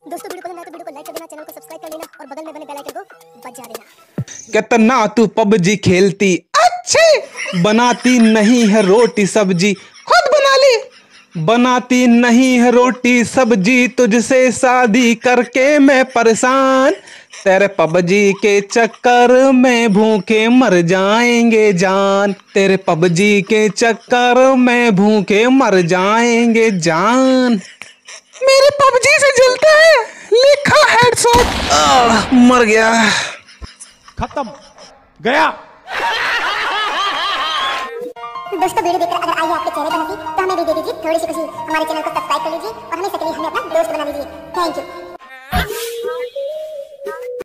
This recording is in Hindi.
दोस्तों वीडियो पसंद आए तो वीडियो को लाइक कर देना, चैनल को सब्सक्राइब कर लेना और बगल में बने बेल आइकन को बजा देना। कितना तू पबजी खेलती अच्छे, बनाती नहीं है रोटी सब्जी, खुद बना ली। बनाती नहीं है रोटी सब्जी, तुझसे शादी करके मैं परेशान। तेरे पबजी के चक्कर में भूखे मर जाएंगे जान। तेरे पबजी के चक्कर में भूखे मर जाएंगे जान। मेरे पबजी से जलता है, लिखा हेडशॉट। मर गया। खत्म गया। दोस्तों वीडियो देखकर अगर आई आपके चेहरे पर हंसी तो हमें भी दे दीजिए थोड़ी सी खुशी। हमारे चैनल को सब्सक्राइब कर लीजिए और हमें अपना दोस्त बना लीजिए। Thank you.